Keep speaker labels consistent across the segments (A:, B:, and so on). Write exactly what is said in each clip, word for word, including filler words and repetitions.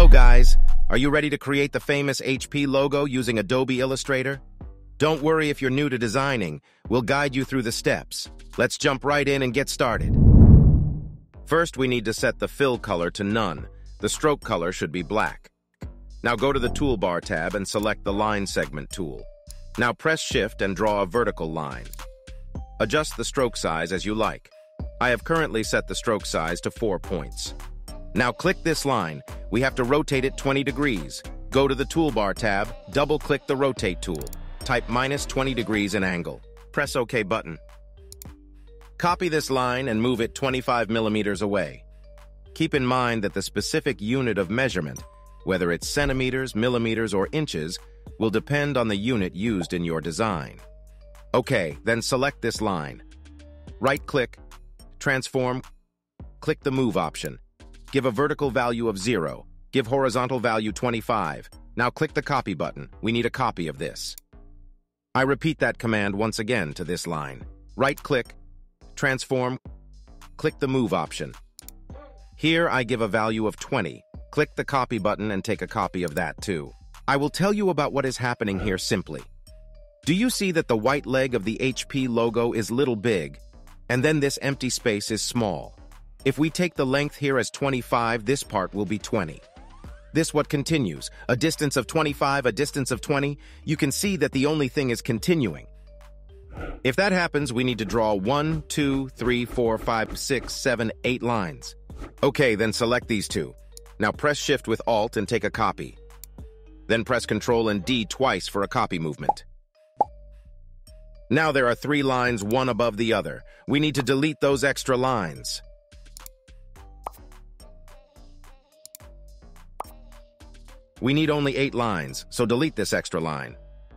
A: Hello guys, are you ready to create the famous H P logo using Adobe Illustrator? Don't worry if you're new to designing, we'll guide you through the steps. Let's jump right in and get started. First, we need to set the fill color to none. The stroke color should be black. Now go to the Toolbar tab and select the Line Segment tool. Now press Shift and draw a vertical line. Adjust the stroke size as you like. I have currently set the stroke size to four points. Now click this line. We have to rotate it twenty degrees. Go to the Toolbar tab, double-click the Rotate tool. Type minus twenty degrees in angle. Press OK button. Copy this line and move it twenty-five millimeters away. Keep in mind that the specific unit of measurement, whether it's centimeters, millimeters, or inches, will depend on the unit used in your design. Okay, then select this line. Right-click, transform, click the Move option. Give a vertical value of zero. Give horizontal value twenty-five. Now click the Copy button. We need a copy of this. I repeat that command once again to this line. Right-click, transform, click the Move option. Here I give a value of twenty. Click the Copy button and take a copy of that too. I will tell you about what is happening here simply. Do you see that the white leg of the H P logo is little big, and then this empty space is small? If we take the length here as twenty-five, this part will be twenty. This what continues, a distance of twenty-five, a distance of twenty. You can see that the only thing is continuing. If that happens, we need to draw one, two, three, four, five, six, seven, eight lines. Okay, then select these two. Now press Shift with Alt and take a copy. Then press Control and D twice for a copy movement. Now there are three lines, one above the other. We need to delete those extra lines. We need only eight lines, so delete this extra line.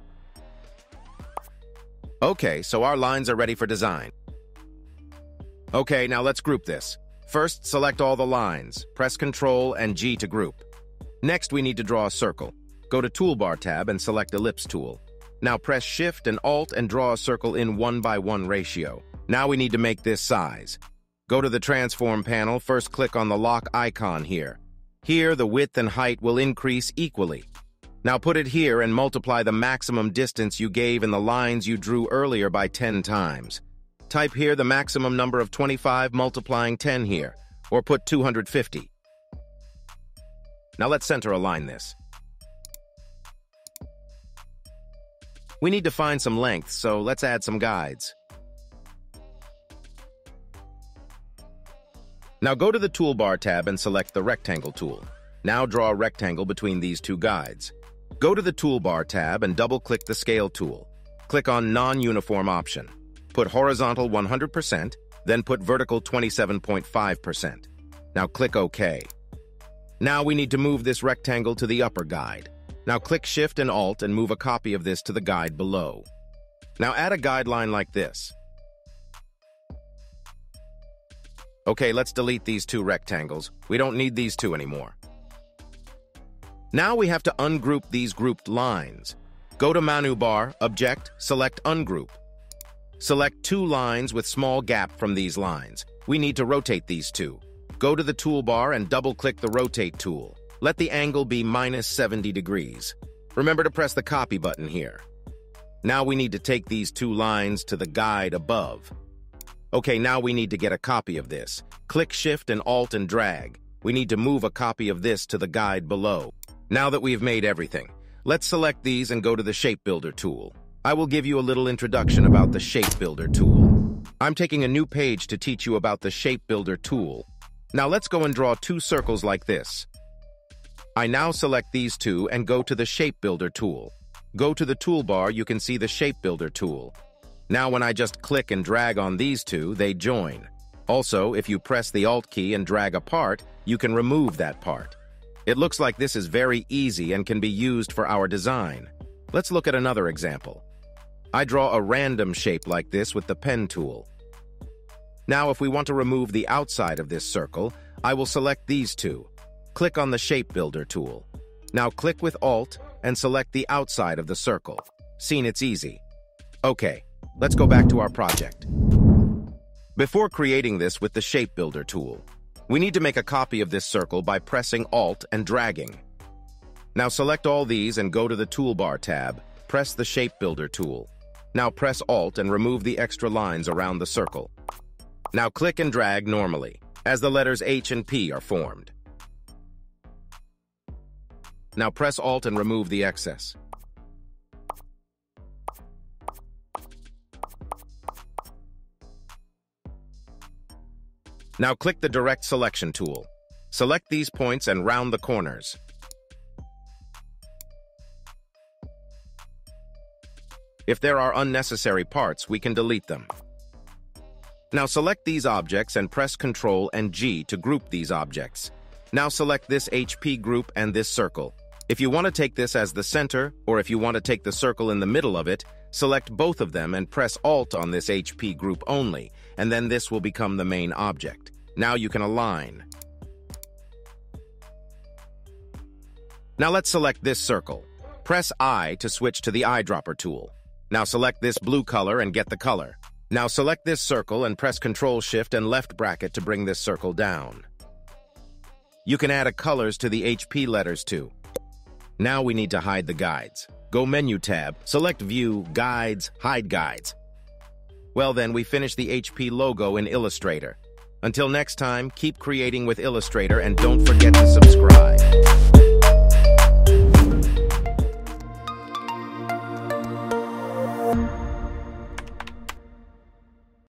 A: Okay, so our lines are ready for design. Okay, now let's group this. First, select all the lines. Press Control and G to group. Next, we need to draw a circle. Go to Toolbar tab and select Ellipse tool. Now press Shift and Alt and draw a circle in one by one ratio. Now we need to make this size. Go to the Transform panel, first click on the lock icon here. Here, the width and height will increase equally. Now put it here and multiply the maximum distance you gave in the lines you drew earlier by ten times. Type here the maximum number of twenty-five multiplying ten here, or put two hundred fifty. Now let's center align this. We need to find some length, so let's add some guides. Now go to the Toolbar tab and select the Rectangle tool. Now draw a rectangle between these two guides. Go to the Toolbar tab and double-click the Scale tool. Click on Non-Uniform option. Put horizontal one hundred percent, then put vertical twenty-seven point five percent. Now click OK. Now we need to move this rectangle to the upper guide. Now click Shift and Alt and move a copy of this to the guide below. Now add a guideline like this. Okay, let's delete these two rectangles. We don't need these two anymore. Now we have to ungroup these grouped lines. Go to Menu Bar, Object, select Ungroup. Select two lines with small gap from these lines. We need to rotate these two. Go to the Toolbar and double-click the Rotate tool. Let the angle be minus seventy degrees. Remember to press the Copy button here. Now we need to take these two lines to the guide above. Okay, now we need to get a copy of this. Click Shift and Alt and drag. We need to move a copy of this to the guide below. Now that we've made everything, let's select these and go to the Shape Builder tool. I will give you a little introduction about the Shape Builder tool. I'm taking a new page to teach you about the Shape Builder tool. Now let's go and draw two circles like this. I now select these two and go to the Shape Builder tool. Go to the toolbar, you can see the Shape Builder tool. Now when I just click and drag on these two, they join. Also, if you press the Alt key and drag a part, you can remove that part. It looks like this is very easy and can be used for our design. Let's look at another example. I draw a random shape like this with the pen tool. Now if we want to remove the outside of this circle, I will select these two. Click on the Shape Builder tool. Now click with Alt and select the outside of the circle. Seen, it's easy. Okay, let's go back to our project. Before creating this with the Shape Builder tool, We need to make a copy of this circle by pressing Alt and dragging. Now select all these and go to the Toolbar tab. Press the Shape Builder tool. Now press Alt and remove the extra lines around the circle. Now click and drag normally, as the letters H and P are formed. Now press Alt and remove the excess. Now click the Direct Selection tool. Select these points and round the corners. If there are unnecessary parts, we can delete them. Now select these objects and press Control and G to group these objects. Now select this H P group and this circle. If you want to take this as the center, or if you want to take the circle in the middle of it, select both of them and press Alt on this H P group only, and then this will become the main object. Now you can align. Now let's select this circle. Press I to switch to the eyedropper tool. Now select this blue color and get the color. Now select this circle and press Control Shift and left bracket to bring this circle down. You can add a colors to the H P letters too. Now we need to hide the guides. Go Menu tab, select View, Guides, Hide Guides. Well then, we finished the H P logo in Illustrator. Until next time, keep creating with Illustrator and don't forget to subscribe.